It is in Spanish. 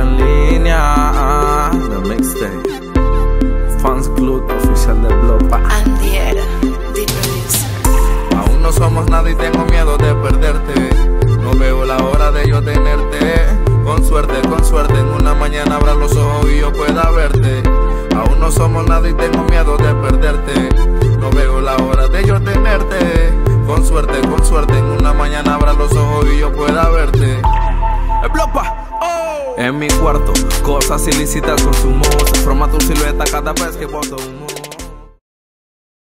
en línea. The Mixtape, Fans Club oficial de Blopa. Andiera, the producer. Aún no somos nada y tengo miedo de perderte. No veo la hora de yo tenerte. Con suerte, en una mañana abra los ojos y yo pueda verte. Aún no somos nada y tengo miedo de perderte. No veo la hora de yo tenerte. Con suerte, en una mañana abra los ojos y yo pueda verte. ¡Blopa! En mi cuarto, cosas ilícitas consumo. Se forma tu silueta cada vez que boto un